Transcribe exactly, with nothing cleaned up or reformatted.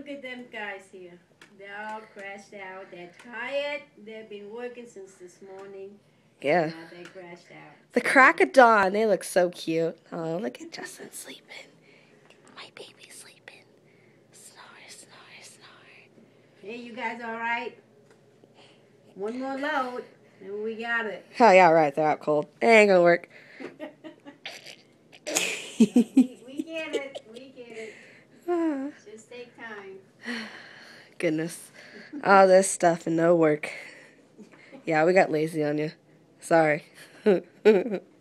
look at them guys here. They're all crashed out. They're tired. They've been working since this morning. Yeah. Now they crashed out. The crack of dawn. They look so cute. Oh, look at Justin sleeping. My baby's sleeping. Snore, snore, snore. Hey, you guys all right? One more load, and we got it. Oh, yeah, right. They're out cold. It ain't gonna work. we, we get it. We get it. Ah. Just take time. Goodness. All this stuff and no work. Yeah, we got lazy on you. Sorry.